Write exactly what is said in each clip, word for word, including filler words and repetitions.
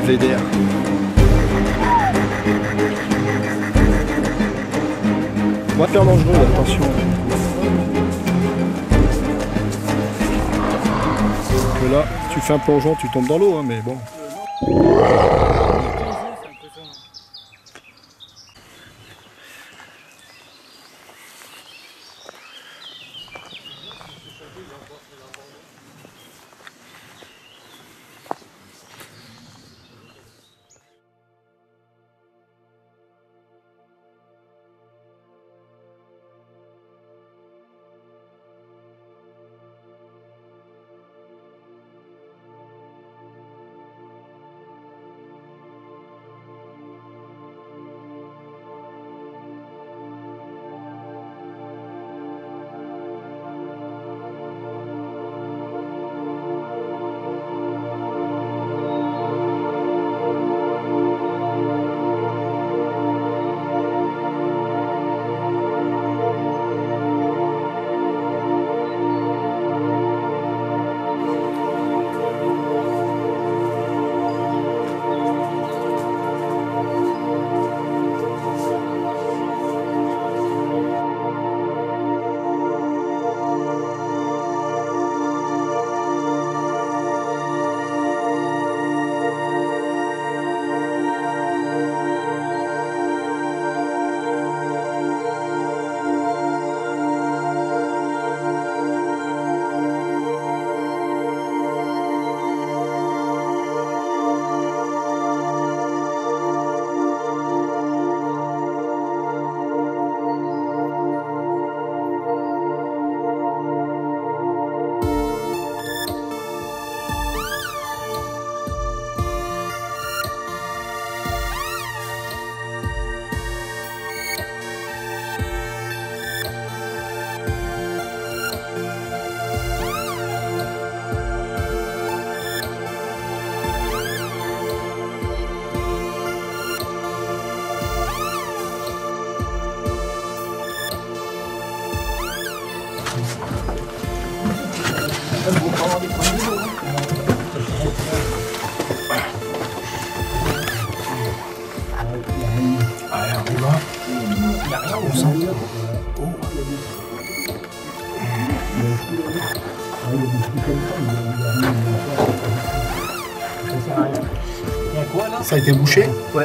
Belvédère. On va faire dangereux, attention. Que là, tu fais un plongeon, tu tombes dans l'eau, hein, mais bon. Ça a été bouché? Ouais.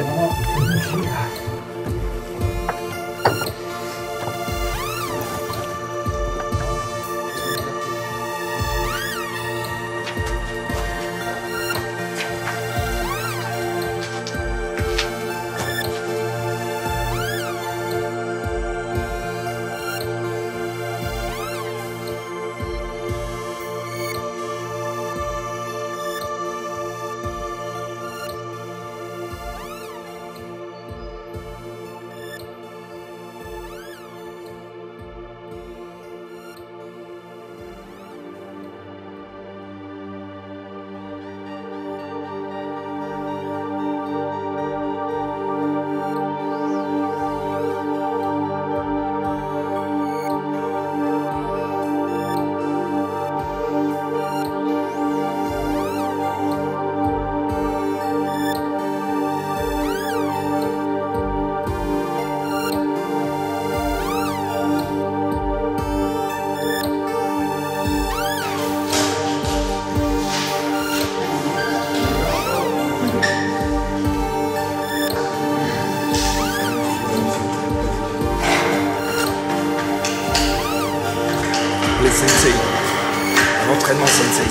Les sensei. Un entraînement sensei.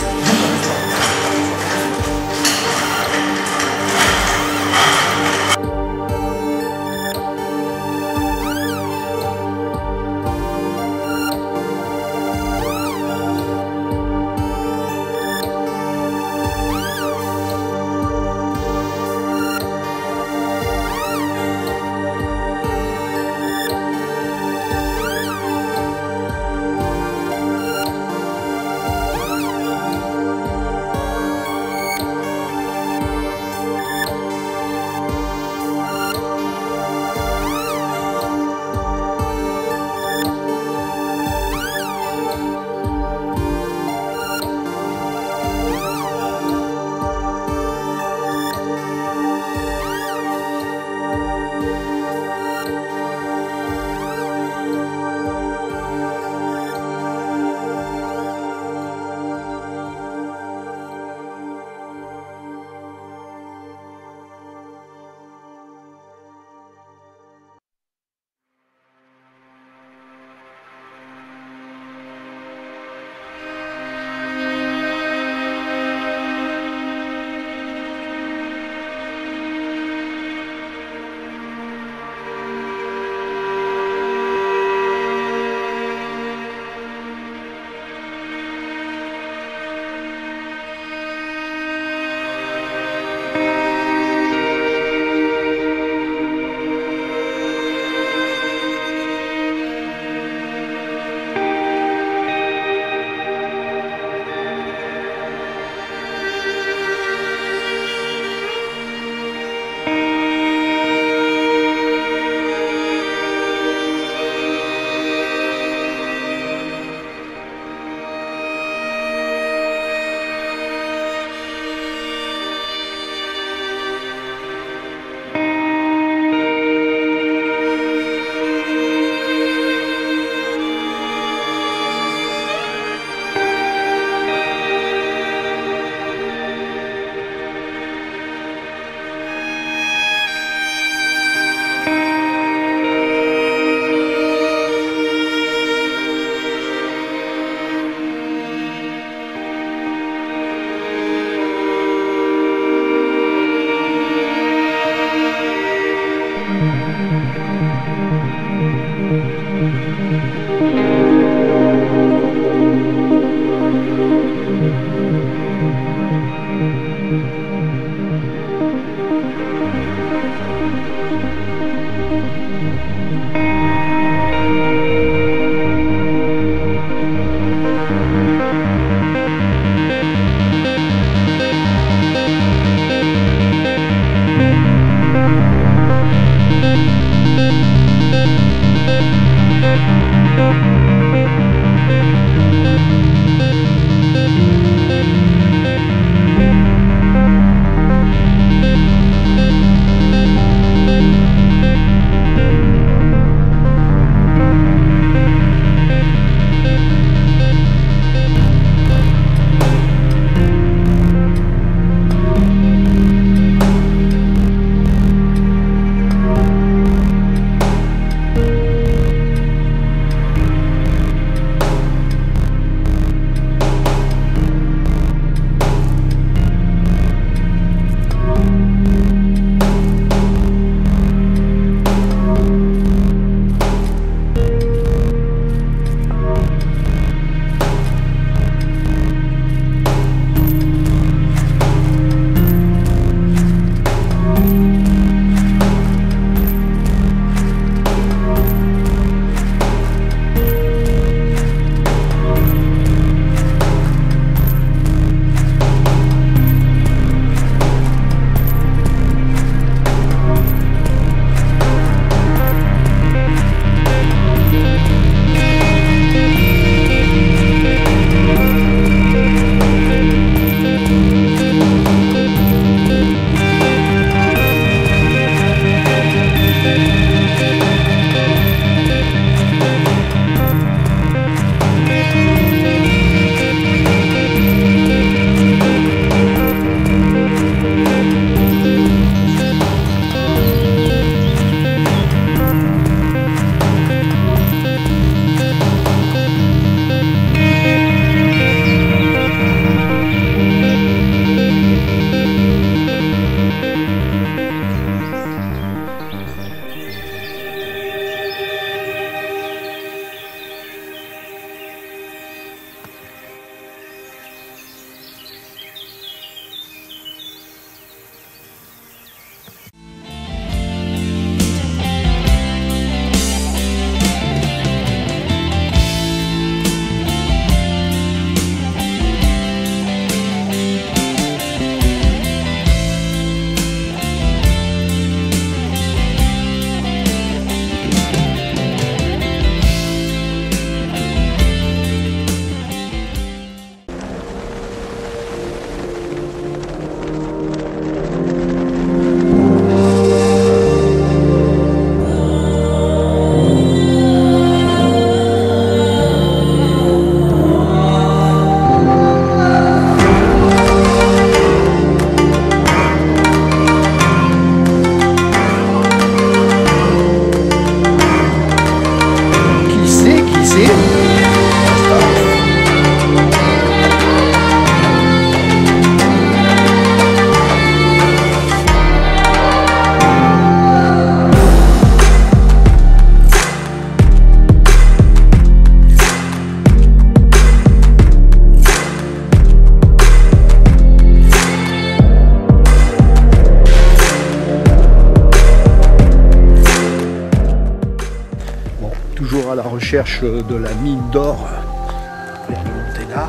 recherche de la mine d'or vers le Monténard.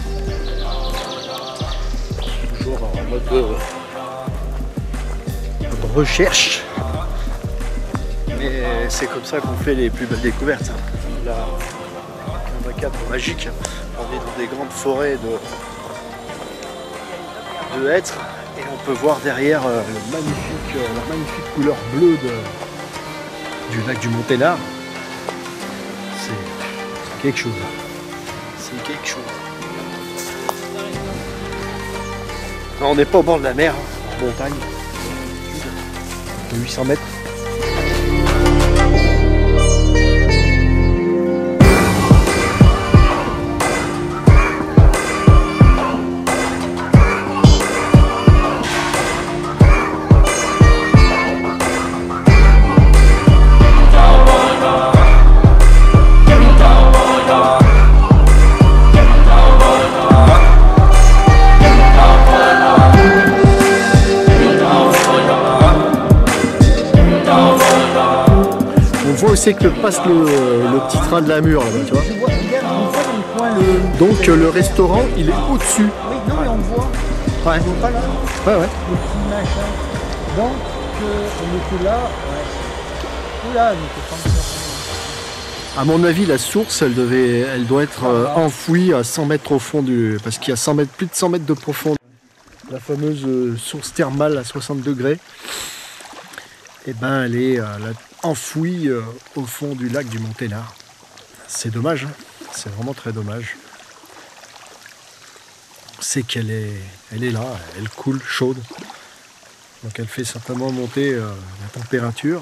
Toujours en mode de, de recherche. Mais c'est comme ça qu'on fait les plus belles découvertes. Là, un vingt-quatre magique. On est dans des grandes forêts de, de hêtres et on peut voir derrière euh, le magnifique, euh, la magnifique couleur bleue de, du lac du Monténard. C'est quelque chose. C'est quelque chose. Non, on n'est pas au bord de la mer, hein, en montagne, de huit cents mètres. C'est que passe le, le petit train de la mur là-bas, tu vois. Je vois, regarde, on voit dans le coin le... Donc le restaurant, il est au-dessus. Oui, non mais on voit. Ouais. On voit pas là. Ouais, ouais. Le petit machin. Donc, euh, on était là. Ouais. Oula, on était pas encore. À mon avis, la source, elle, devait, elle doit être euh, enfouie à cent mètres au fond du... Parce qu'il y a cent mètres, plus de cent mètres de profondeur. La fameuse euh, source thermale à soixante degrés, et ben elle est... Euh, la... enfouie euh, au fond du lac du Monténard. C'est dommage, hein, c'est vraiment très dommage. C'est qu'elle est, elle est là, elle coule chaude. Donc elle fait certainement monter euh, la température.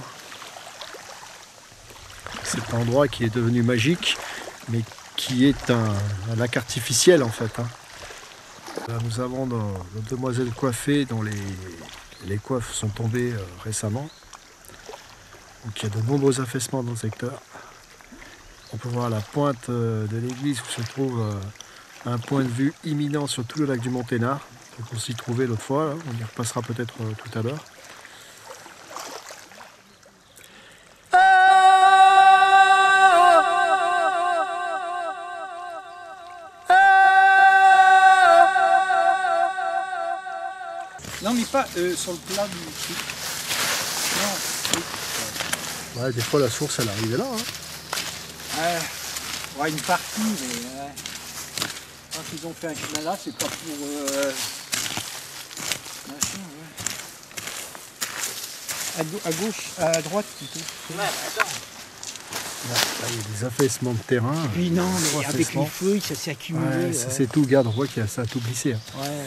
Cet endroit qui est devenu magique, mais qui est un, un lac artificiel en fait. Hein. Là, nous avons nos, nos demoiselles coiffées dont les, les coiffes sont tombées euh, récemment. Donc il y a de nombreux affaissements dans le secteur. On peut voir la pointe de l'église où se trouve un point de vue imminent sur tout le lac du Monténard. Donc on s'y trouvait l'autre fois, là. On y repassera peut-être tout à l'heure. Non mais pas euh, sur le plat du truc. Non. Ouais, des fois la source elle arrivait là. Hein. Ouais, ouais, une partie, mais ouais. Quand ils ont fait un chemin là, c'est pas pour euh, machin, ouais. À, à gauche, à droite plutôt. Ouais, attends. Là, là, il y a des affaissements de terrain. Et puis non, mais avec les feuilles, ça s'est accumulé. Ouais, ouais. Ça c'est tout, regarde, on voit que ça a tout glissé. Hein. Ouais, ouais.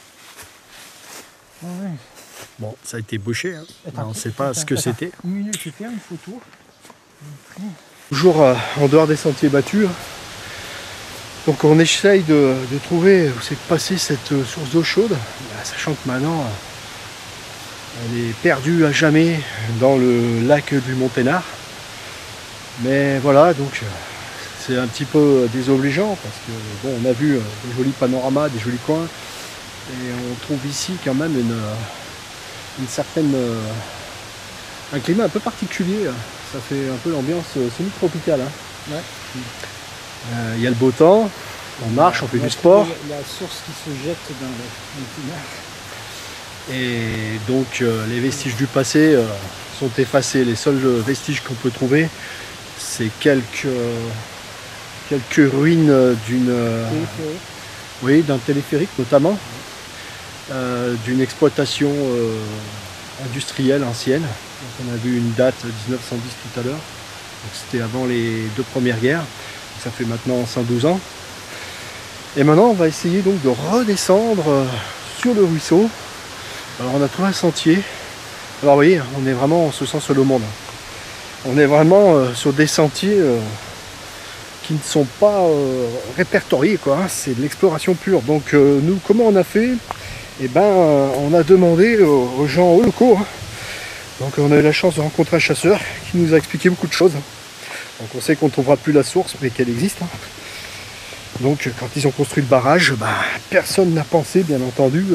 Ouais. Bon, ça a été bouché, hein. Attends, on ne sait pas attends, ce que attends. c'était. Une minute, je vais faire une photo. Toujours euh, en dehors des sentiers battus. Hein. Donc on essaye de, de trouver où c'est passé cette euh, source d'eau chaude, bah, sachant que maintenant euh, elle est perdue à jamais dans le lac du Monténard. Mais voilà, donc euh, c'est un petit peu désobligeant parce que bon, on a vu euh, des jolis panoramas, des jolis coins, et on trouve ici quand même une, une certaine euh, un climat un peu particulier. Ça fait un peu l'ambiance euh, semi-tropicale. Hein. Ouais. Il euh, y a le beau temps, on marche, on fait on du sport. La source qui se jette dans le Monténard. Et donc euh, les vestiges du passé euh, sont effacés. Les seuls vestiges qu'on peut trouver, c'est quelques, euh, quelques ruines d'une euh, oui, d'un téléphérique notamment, euh, d'une exploitation euh, industrielle ancienne. Donc, on a vu une date mille neuf cent dix tout à l'heure. C'était avant les deux premières guerres. Ça fait maintenant cent douze ans. Et maintenant on va essayer donc de redescendre euh, sur le ruisseau. Alors on a trouvé un sentier. Alors vous voyez, on est vraiment, on se sent seul au monde. On est vraiment euh, sur des sentiers euh, qui ne sont pas euh, répertoriés, quoi. Hein. C'est de l'exploration pure. Donc euh, nous, comment on a fait? Eh ben, euh, on a demandé aux, aux gens locaux. Hein. Donc on a eu la chance de rencontrer un chasseur qui nous a expliqué beaucoup de choses. Donc on sait qu'on ne trouvera plus la source, mais qu'elle existe. Hein. Donc quand ils ont construit le barrage, bah, personne n'a pensé, bien entendu,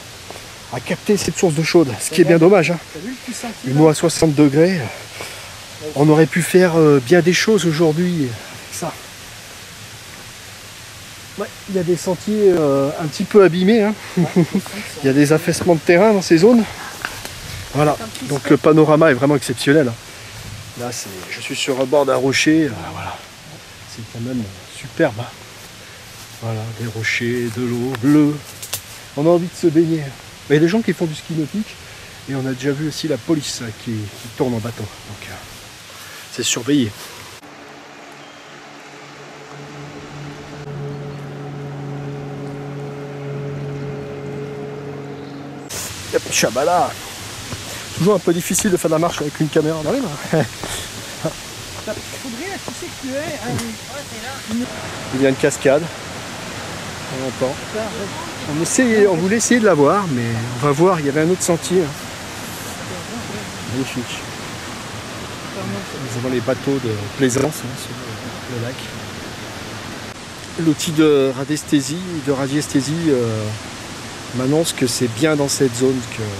à, à capter cette source d'eau chaude, ce qui est bien dommage. Hein. Une eau à soixante degrés, On aurait pu faire euh, bien des choses aujourd'hui avec ça. Ouais, il y a des sentiers euh, un petit peu abîmés. Hein. Il y a des affaissements de terrain dans ces zones. Voilà, donc le panorama est vraiment exceptionnel. Là, c'est, je suis sur un bord d'un rocher. Euh, voilà, c'est quand même superbe. Hein. Voilà, des rochers, de l'eau bleue. On a envie de se baigner. Mais il y a des gens qui font du ski nautique. Et on a déjà vu aussi la police qui, qui tourne en bateau. Donc, euh, c'est surveillé. Yep, Chabala. Toujours un peu difficile de faire de la marche avec une caméra dans les mains. Faudrait, tu sais que tu es. Hein. Il y a une cascade. On entend. On, essaie, on voulait essayer de la voir, mais on va voir, il y avait un autre sentier. Magnifique. Nous avons les bateaux de plaisance hein, sur le, le lac. L'outil de radiesthésie, de radiesthésie euh, m'annonce que c'est bien dans cette zone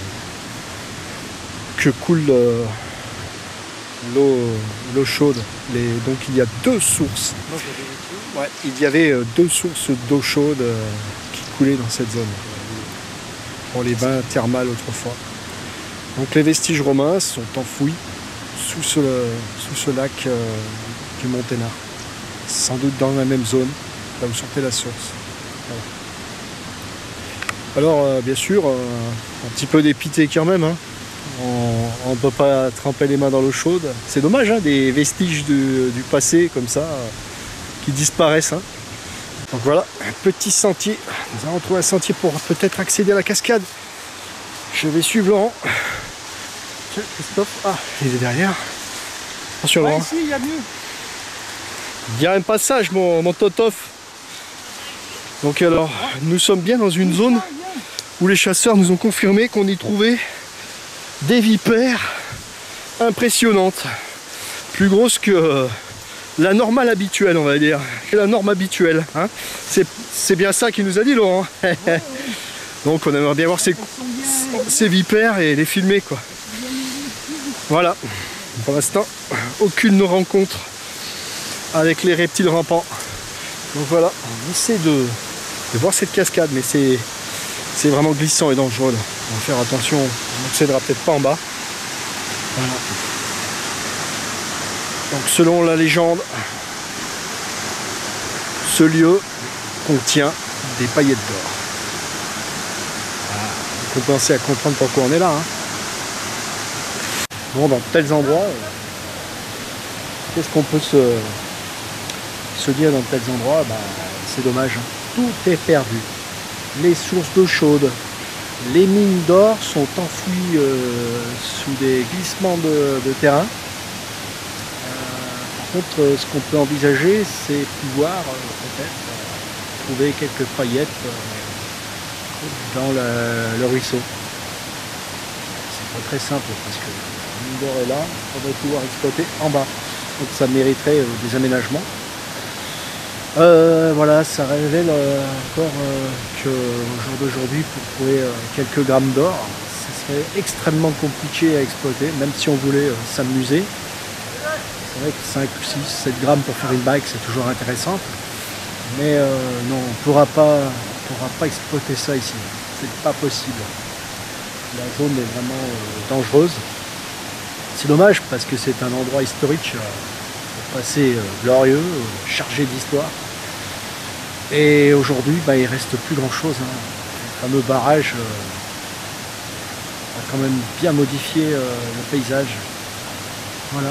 que, que coule euh, l'eau, l'eau chaude. Les, donc il y a deux sources. Ouais, il y avait deux sources d'eau chaude euh, qui coulaient dans cette zone. Pour les bains thermales autrefois. Donc les vestiges romains sont enfouis sous ce, sous ce lac euh, du Monténard. Sans doute dans la même zone, là où sortait la source. Voilà. Alors euh, bien sûr, euh, un petit peu dépité quand même. Hein. On ne peut pas tremper les mains dans l'eau chaude. C'est dommage, hein, des vestiges du, du passé comme ça, euh, qui disparaissent. Hein. Donc voilà, un petit sentier. Nous allons trouver un sentier pour peut-être accéder à la cascade. Je vais suivre Laurent. Tiens, Christophe. Ah, il est derrière. Attention Laurent. Ouais, ici, il y a mieux. Il y a un passage, mon, mon Totof. Donc alors, nous sommes bien dans une zone où les chasseurs nous ont confirmé qu'on y trouvait des vipères impressionnantes. Plus grosses que euh, la normale habituelle, on va dire. La norme habituelle. Hein. C'est bien ça qu'il nous a dit, Laurent. Ouais, ouais. Donc on aimerait bien voir ces, ces vipères et les filmer, quoi. Voilà. Pour l'instant, aucune rencontre avec les reptiles rampants. Donc voilà, on essaie de, de voir cette cascade, mais c'est c'est vraiment glissant et dangereux. Là. On va faire attention, on n'accédera peut-être pas en bas. Voilà. Donc selon la légende, ce lieu contient des paillettes d'or. Voilà. On peut penser à comprendre pourquoi on est là. Hein. Bon, dans tels endroits, euh, qu'est-ce qu'on peut se, se dire dans tels endroits? Bah, c'est dommage. Hein. Tout est perdu. Les sources d'eau chaude, les mines d'or sont enfouies euh, sous des glissements de, de terrain. Euh, par contre, euh, ce qu'on peut envisager, c'est pouvoir euh, peut-être euh, trouver quelques paillettes euh, dans la, le ruisseau. C'est pas très simple parce que la mine d'or est là, on va pouvoir exploiter en bas. Donc ça mériterait euh, des aménagements. Euh, voilà, ça révèle euh, encore euh, qu'au jour d'aujourd'hui, pour trouver euh, quelques grammes d'or, ce serait extrêmement compliqué à exploiter, même si on voulait euh, s'amuser. C'est vrai que cinq ou six, sept grammes pour faire une bague, c'est toujours intéressant. Mais euh, non, on ne pourra pas, on pourra pas exploiter ça ici. C'est pas possible. La zone est vraiment euh, dangereuse. C'est dommage parce que c'est un endroit historique euh, passé euh, glorieux, euh, chargé d'histoire. Et aujourd'hui, bah, il reste plus grand chose. Hein. Le fameux barrage euh, a quand même bien modifié euh, le paysage. Voilà.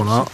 Voilà.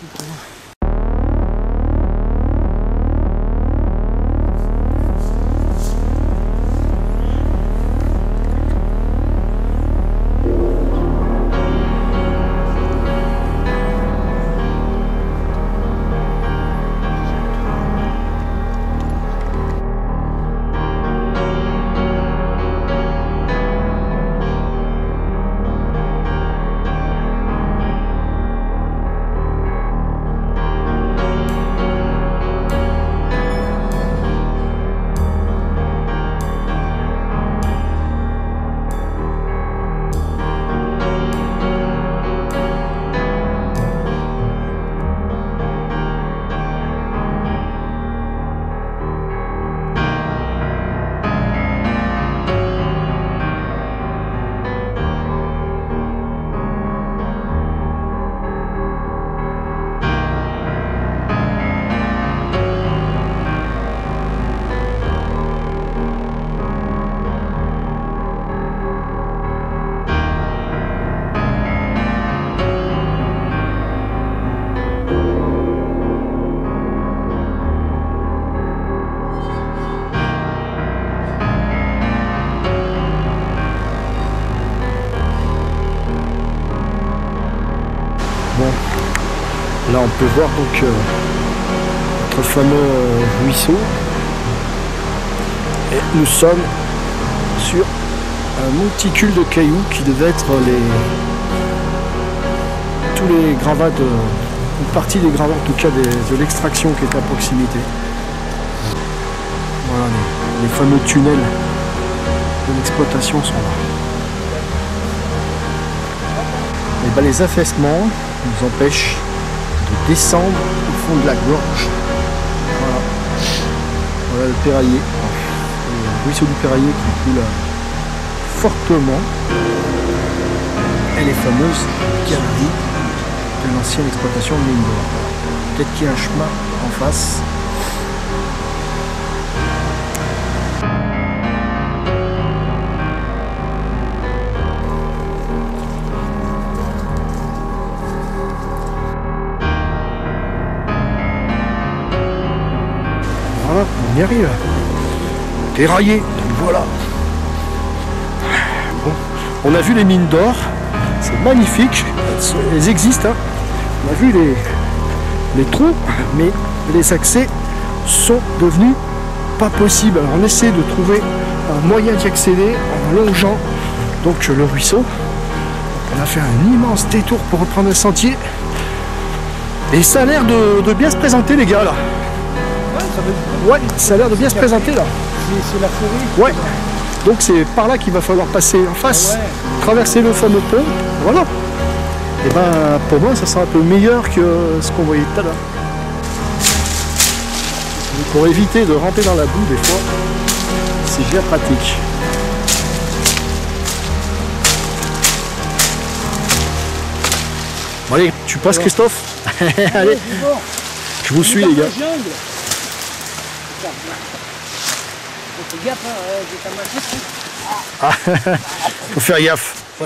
Là on peut voir donc euh, notre fameux euh, ruisseau et nous sommes sur un monticule de cailloux qui devait être les tous les gravats de une partie des gravats en tout cas des, de l'extraction qui est à proximité. Voilà les, les fameux tunnels de l'exploitation sont là. Et ben, les affaissements nous empêchent de descendre au fond de la gorge. Voilà, voilà le Péraillé, le ruisseau du Péraillé qui coule fortement. Et les fameuses galeries de l'ancienne exploitation de mine d'or. Peut-être qu'il y a un chemin en face. Voilà, on y arrive. Péraillé, voilà. Bon, on a vu les mines d'or, c'est magnifique, elles existent. Hein. On a vu les, les trous, mais les accès sont devenus pas possibles. Alors on essaie de trouver un moyen d'y accéder en longeant donc le ruisseau. On a fait un immense détour pour reprendre un sentier. Et ça a l'air de, de bien se présenter les gars là. Ouais, ça a l'air de bien se présenter là. C'est la forêt. Ouais. Donc c'est par là qu'il va falloir passer en face, ah ouais. Traverser le fameux pont. Voilà. Et ben pour moi ça sera un peu meilleur que ce qu'on voyait tout à l'heure. Pour éviter de ramper dans la boue des fois, c'est bien pratique. Bon, allez, tu passes Christophe. Allez, je vous suis les gars. Ah, faut faire gaffe. Ouais.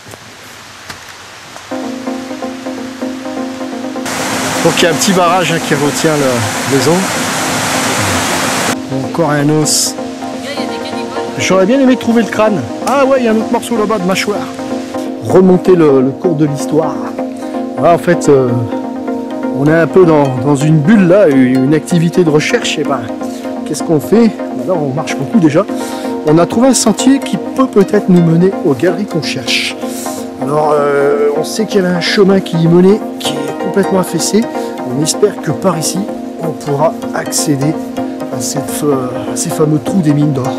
Donc il y a un petit barrage hein, qui retient le, les eaux. Encore un os. J'aurais bien aimé trouver le crâne. Ah ouais, il y a un autre morceau là-bas de mâchoire. Remonter le, le cours de l'histoire. Voilà, en fait, euh, on est un peu dans, dans une bulle là, une activité de recherche. Et ben, qu'est-ce qu'on fait? Là, on marche beaucoup déjà. On a trouvé un sentier qui peut peut-être nous mener aux galeries qu'on cherche. Alors, euh, on sait qu'il y avait un chemin qui y menait, qui est complètement affaissé. On espère que par ici, on pourra accéder à, cette, à ces fameux trous des mines d'or.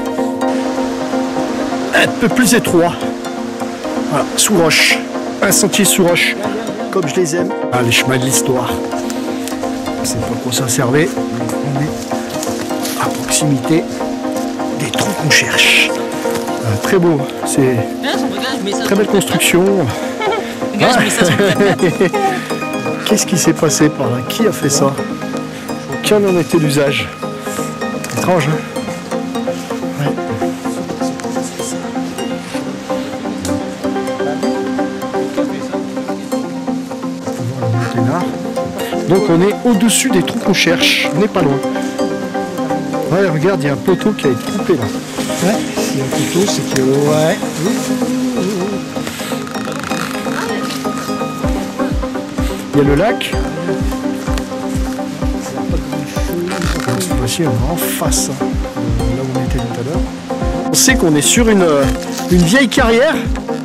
Un peu plus étroit. Voilà, sous roche. Un sentier sous roche, comme je les aime. Ah, les chemins de l'histoire. Je ne sais pas quoi ça servait. On est à proximité des trous qu'on cherche. Euh, très beau, c'est très belle construction. Ah. Qu'est-ce qui s'est passé par là? Qui a fait ça? Quel en était l'usage? Étrange, hein? Ouais. On va monter là. Donc on est au-dessus des trous qu'on cherche, on n'est pas loin. Ouais, regarde, il y a un poteau qui a été coupé là. Ouais, il y a un poteau, c'est que... Ouais. Il y a le lac. Cette fois-ci, on est en face, hein, là où on était tout à l'heure. On sait qu'on est sur une, une vieille carrière.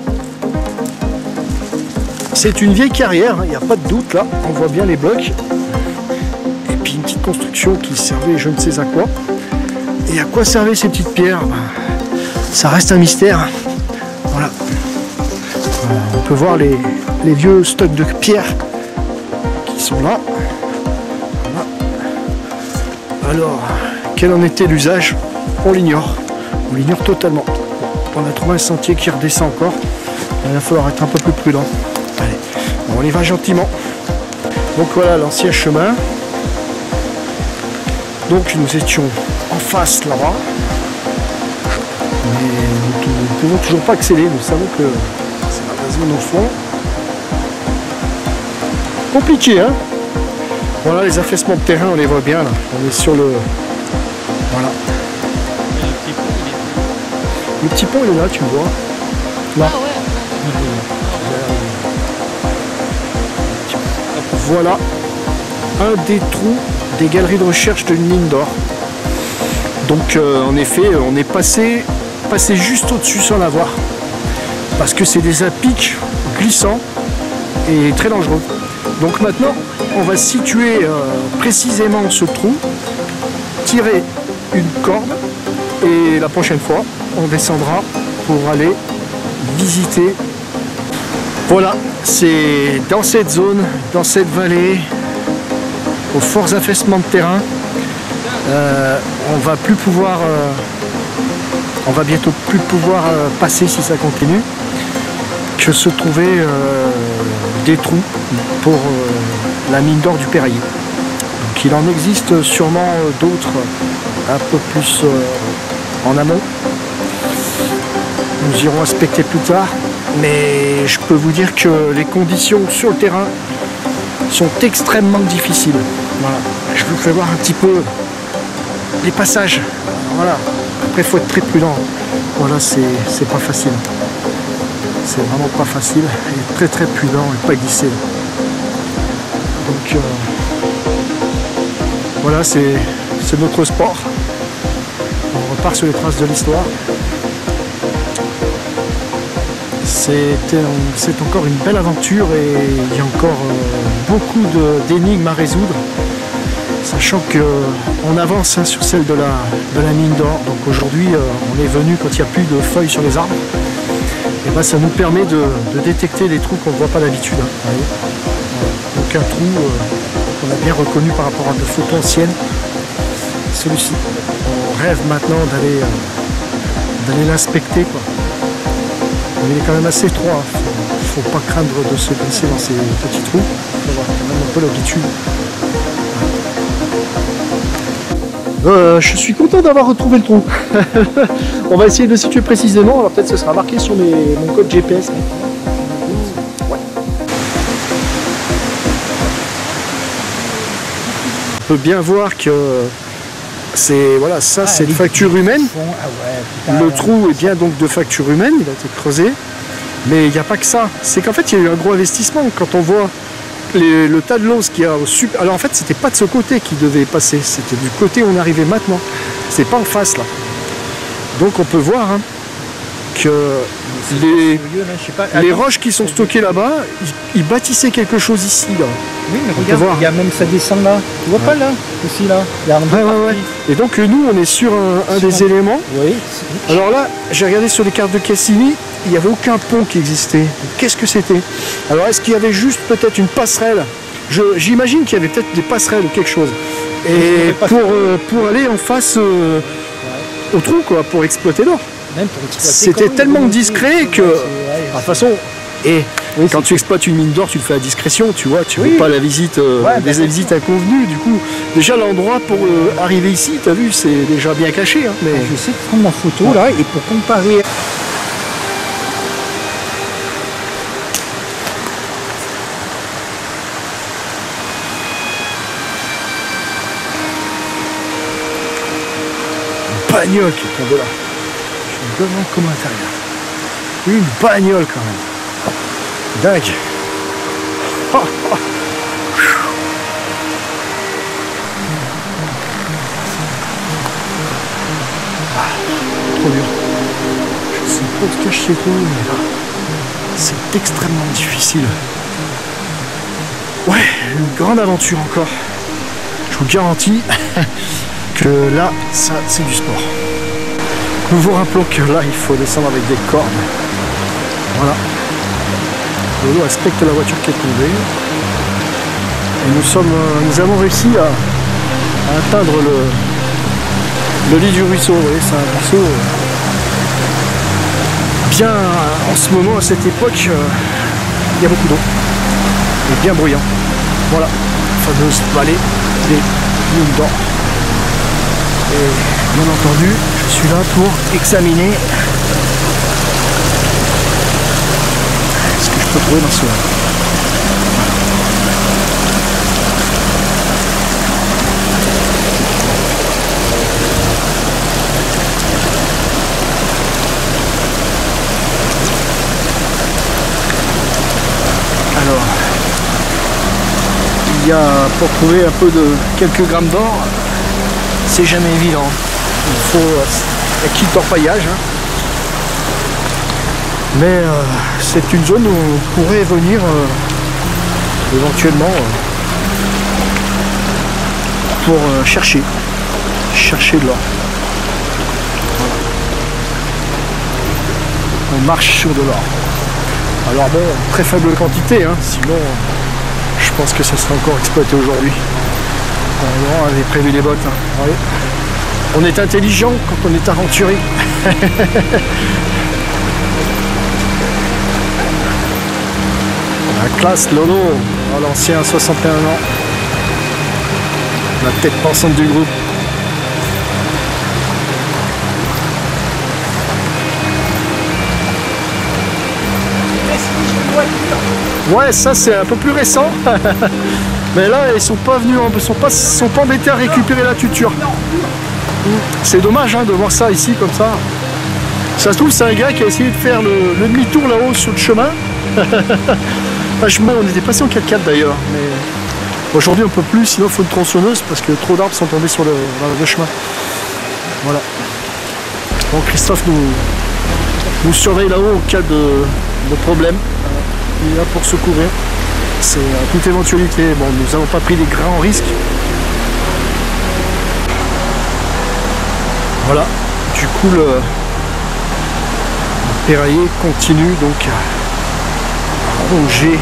C'est une vieille carrière, il n'y a pas de doute là. On voit bien les blocs. Et puis une petite construction qui servait je ne sais à quoi. Et à quoi servaient ces petites pierres? Ça reste un mystère. Voilà. Voilà, on peut voir les, les vieux stocks de pierres qui sont là. Voilà. Alors, quel en était l'usage? On l'ignore. On l'ignore totalement. On a trouvé un sentier qui redescend encore. Il va falloir être un peu plus prudent. Allez, on y va gentiment. Donc voilà l'ancien chemin. Donc nous étions en face là-bas. Mais nous ne pouvons toujours pas accéder. Nous savons que c'est la zone au fond. Compliqué, hein? Voilà les affaissements de terrain, on les voit bien là. On est sur le... Voilà. Le petit pont il est là, tu le vois. Là. Ah ouais. Voilà un des trous des galeries de recherche d'une mine d'or. Donc euh, en effet, on est passé, passé juste au-dessus sans la voir. Parce que c'est des apics glissants et très dangereux. Donc maintenant, on va situer euh, précisément ce trou, tirer une corde et la prochaine fois, on descendra pour aller visiter. Voilà, c'est dans cette zone, dans cette vallée, aux forts affaissements de terrain, euh, on va plus pouvoir, euh, on va bientôt plus pouvoir euh, passer si ça continue, que se trouver euh, des trous pour euh, la mine d'or du Pérayé. Donc il en existe sûrement euh, d'autres un peu plus euh, en amont. Nous irons inspecter plus tard. Mais je peux vous dire que les conditions sur le terrain sont extrêmement difficiles. Voilà. Je vous fais voir un petit peu les passages. Voilà. Après, il faut être très prudent. Voilà, c'est pas facile. C'est vraiment pas facile. Et très très prudent et pas glisser. Donc euh, voilà, c'est notre sport. On repart sur les traces de l'histoire. C'est encore une belle aventure et il y a encore euh, beaucoup d'énigmes à résoudre, sachant qu'on avance hein, sur celle de la, de la mine d'or. Donc aujourd'hui, euh, on est venu quand il n'y a plus de feuilles sur les arbres. Et ben, ça nous permet de, de détecter des trous qu'on ne voit pas d'habitude. Hein, donc un trou euh, qu'on a bien reconnu par rapport à de photos anciennes, celui-ci. On rêve maintenant d'aller euh, d'aller l'inspecter, quoi. Mais il est quand même assez étroit, il ne faut pas craindre de se glisser dans ces petits trous, il faut avoir quand même un peu l'habitude. Euh, je suis content d'avoir retrouvé le trou. On va essayer de le situer précisément, alors peut-être ce sera marqué sur mes, mon code G P S. Ouais. On peut bien voir que c'est voilà, ça ah, c'est de facture humaine. Ah ouais, le trou est bien donc de facture humaine, il a été creusé. Mais il n'y a pas que ça. C'est qu'en fait il y a eu un gros investissement. Quand on voit les, le tas de l'os qui a au sud. Alors en fait c'était pas de ce côté qui devait passer, c'était du côté où on arrivait maintenant. C'est pas en face là. Donc on peut voir hein, que les, les roches qui sont stockées là-bas, ils, ils bâtissaient quelque chose ici là. Oui, mais regarde, il y a même ça descend là. Tu vois ouais. pas là aussi là. Il y a un ouais, ouais, ouais. Et donc nous on est sur un, un sur des un... éléments. Oui. Alors là, j'ai regardé sur les cartes de Cassini, il n'y avait aucun pont qui existait. Qu'est-ce que c'était? Alors est-ce qu'il y avait juste peut-être une passerelle? J'imagine qu'il y avait peut-être des passerelles ou quelque chose. Et pour, euh, pour aller en face euh, ouais. au trou quoi, pour exploiter l'or. C'était tellement discret que, de toute façon, et oui, quand tu exploites une mine d'or, tu le fais à discrétion, tu vois, tu ne oui. veux pas la visite, euh, ouais, des visites inconvenues. Du coup, déjà l'endroit pour euh, arriver ici, tu as vu, c'est déjà bien caché. Hein, mais... Je sais prendre ma photo ouais. là et pour comparer. bagnole qui est tombée là. Je me demande comment l'intérieur. Une bagnole quand même. Dingue. Oh, oh. Ah, trop dur. Je sais pas ce que je sais trop, mais là, c'est extrêmement difficile. Ouais, une grande aventure encore. Je vous garantis que là, ça, c'est du sport. Nous vous rappelons que là, il faut descendre avec des cordes. Voilà. Lolo respecte la voiture qui est tombée. Et nous sommes, nous avons réussi à, à atteindre le, le lit du ruisseau. Vous voyez, c'est un ruisseau bien en ce moment, à cette époque, il y a beaucoup d'eau. Et bien bruyant. Voilà, la fameuse vallée des Mines d'Or. Et bien entendu, je suis là pour examiner ce que je peux trouver dans ce lac. Alors, il y a, pour trouver un peu de quelques grammes d'or, c'est jamais évident. Il faut un kit d'orpaillage. Hein. Mais euh, c'est une zone où on pourrait venir euh, éventuellement euh, pour euh, chercher, chercher de l'or. Voilà. On marche sur de l'or. Alors bon, très faible quantité, hein, sinon je pense que ça sera encore exploité aujourd'hui. On avait prévu les bottes. Hein. Ouais. On est intelligent quand on est aventurier. La classe Lolo, oh, l'ancien soixante et un ans. La tête pensante du groupe. Ouais, ça c'est un peu plus récent. Mais là, ils sont pas venus, ils sont pas, sont pas embêtés à récupérer la tuture. C'est dommage hein, de voir ça ici comme ça. Ça se trouve, c'est un gars qui a essayé de faire le, le demi-tour là-haut sur le chemin. On était passé en quatre quatre d'ailleurs. Mais aujourd'hui, on peut plus, sinon il faut une tronçonneuse parce que trop d'arbres sont tombés sur le, le chemin. Voilà. Bon, Christophe nous, nous surveille là-haut au cas de, de problème. Il est là pour secourir. C'est à toute éventualité. Bon, nous n'avons pas pris des grands risques. Voilà. Du coup, le, le ferrailler continue donc à ronger,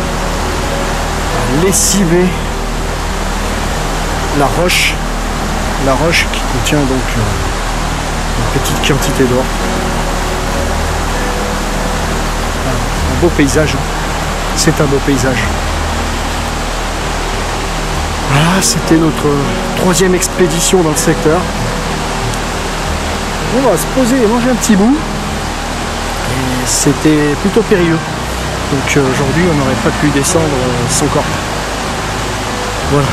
à lessiver la roche. La roche qui contient donc une petite quantité d'or. Un beau paysage. C'est un beau paysage. Voilà, c'était notre troisième expédition dans le secteur. On va se poser et manger un petit bout. Et c'était plutôt périlleux. Donc euh, aujourd'hui, on n'aurait pas pu descendre euh, sans corde. Voilà.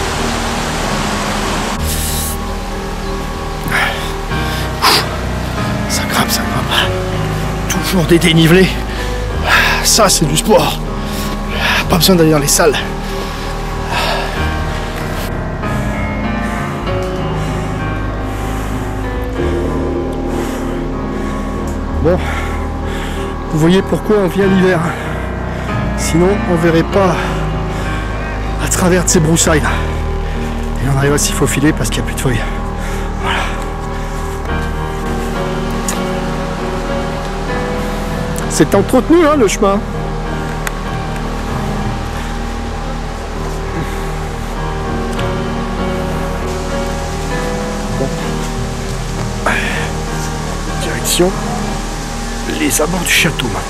Ça grimpe, ça grimpe. Toujours des dénivelés. Ça, c'est du sport. Pas besoin d'aller dans les salles. Bon, vous voyez pourquoi on vient l'hiver. Sinon, on ne verrait pas à travers de ces broussailles là. Et on arrive à s'y faufiler parce qu'il n'y a plus de feuilles. Voilà. C'est entretenu hein, le chemin. Bon. Direction les abords du château maintenant.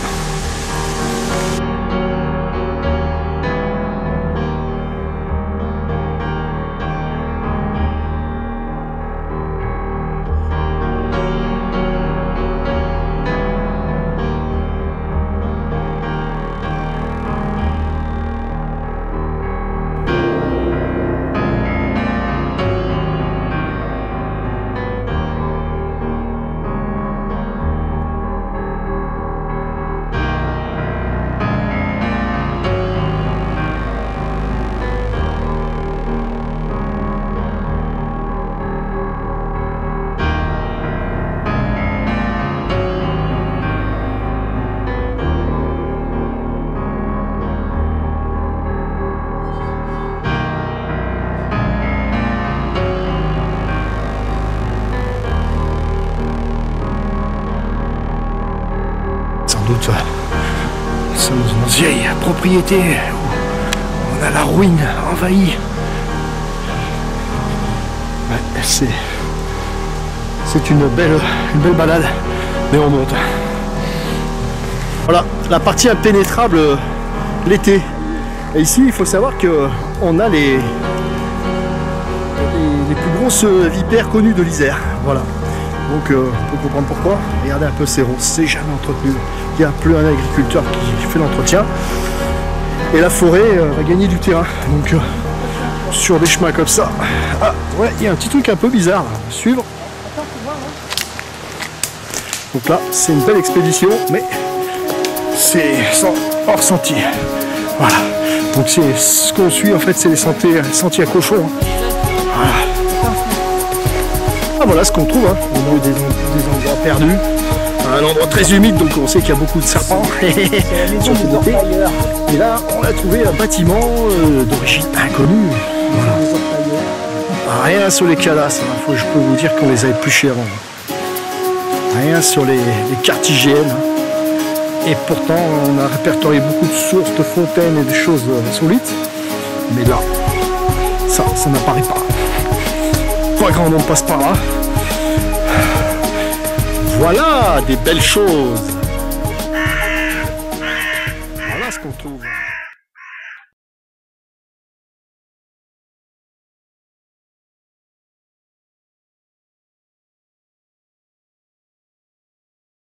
doute. Nous sommes dans une vieille propriété où on a la ruine envahie. Ouais, c'est c'est une belle, une belle balade, mais on monte. Voilà, la partie impénétrable l'été. Et ici, il faut savoir qu'on a les, les, les plus grosses vipères connues de l'Isère. Voilà. Donc, euh, on peut comprendre pourquoi. Regardez un peu ces ronces, c'est jamais entretenu. Il n'y a plus un agriculteur qui fait l'entretien. Et la forêt euh, va gagner du terrain. Donc, euh, sur des chemins comme ça. Ah, ouais, il y a un petit truc un peu bizarre à suivre. Donc là, c'est une belle expédition, mais c'est sans hors sentier. Voilà. Donc c'est ce qu'on suit en fait, c'est les sentiers, sentiers à cochons. Hein. Voilà. Ah, voilà ce qu'on trouve. Hein. On a des, des endroits perdus, un endroit très humide, donc on sait qu'il y a beaucoup de serpents. Et là, on a trouvé un bâtiment euh, d'origine inconnue. Voilà. Rien sur les cadastres. Hein. Faut, je peux vous dire qu'on les a épluchés avant. Rien sur les, les cartes I G N. Et pourtant, on a répertorié beaucoup de sources, de fontaines et des choses insolites. Mais là, ça, ça n'apparaît pas. Pas grand monde passe par là. Voilà des belles choses. Voilà ce qu'on trouve.